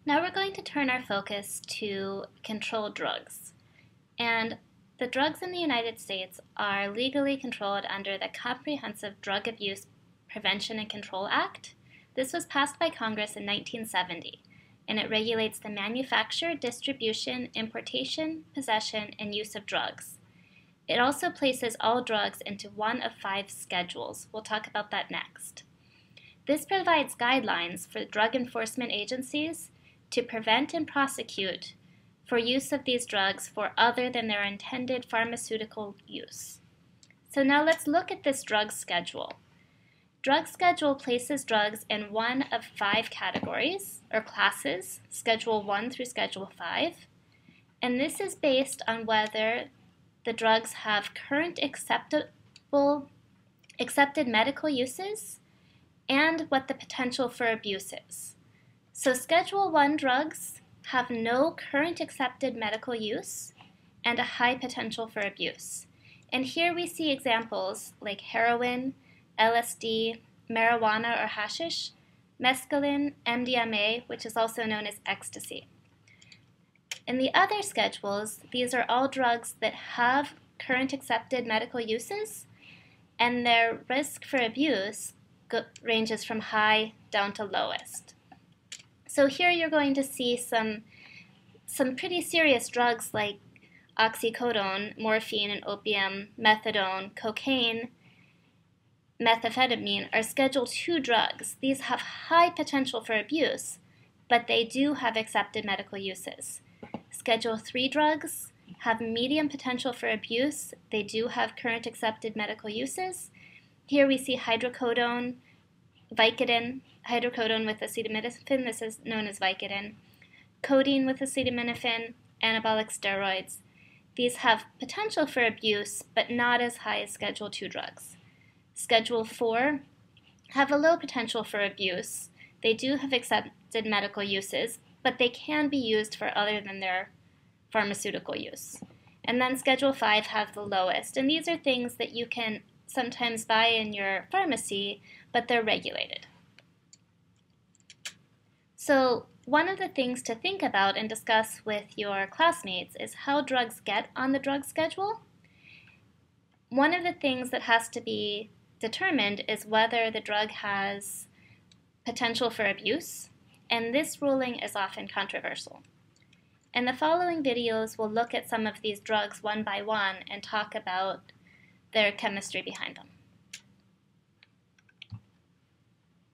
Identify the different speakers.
Speaker 1: Now we're going to turn our focus to controlled drugs. And the drugs in the United States are legally controlled under the Comprehensive Drug Abuse Prevention and Control Act. This was passed by Congress in 1970, and it regulates the manufacture, distribution, importation, possession, and use of drugs. It also places all drugs into one of 5 schedules. We'll talk about that next. This provides guidelines for drug enforcement agencies to prevent and prosecute for use of these drugs for other than their intended pharmaceutical use. So now let's look at this drug schedule. Drug schedule places drugs in one of 5 categories or classes, Schedule 1 through Schedule 5, and this is based on whether the drugs have current accepted medical uses and what the potential for abuse is. So Schedule 1 drugs have no current accepted medical use and a high potential for abuse. And here we see examples like heroin, LSD, marijuana or hashish, mescaline, MDMA, which is also known as ecstasy. In the other schedules, these are all drugs that have current accepted medical uses, and their risk for abuse ranges from high down to lowest. So here you're going to see some pretty serious drugs like oxycodone, morphine and opium, methadone, cocaine, methamphetamine are Schedule 2 drugs. These have high potential for abuse, but they do have accepted medical uses. Schedule 3 drugs have medium potential for abuse. They do have current accepted medical uses. Here we see hydrocodone, Vicodin, hydrocodone with acetaminophen, this is known as Vicodin, codeine with acetaminophen, anabolic steroids. These have potential for abuse, but not as high as Schedule 2 drugs. Schedule 4 have a low potential for abuse. They do have accepted medical uses, but they can be used for other than their pharmaceutical use. And then Schedule 5 have the lowest, and these are things that you can sometimes buy in your pharmacy, but they're regulated. So one of the things to think about and discuss with your classmates is how drugs get on the drug schedule. One of the things that has to be determined is whether the drug has potential for abuse, and this ruling is often controversial. In the following videos, we'll look at some of these drugs one by one and talk about their chemistry behind them.